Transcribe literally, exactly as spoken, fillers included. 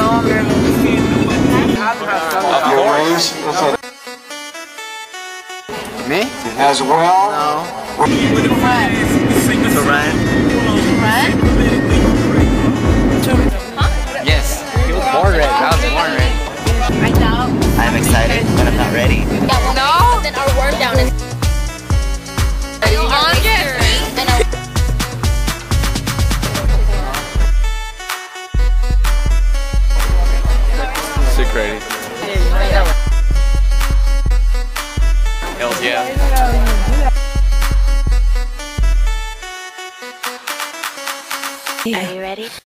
Me? As well? No. Run. To run? Run? Huh? Yes. He was born ready. I was born ready. I know. I'm excited, but I'm not ready. Yeah, well, no. Then our worm down is. Are you on it? And our Sick crazy. Hells yeah. Are you ready?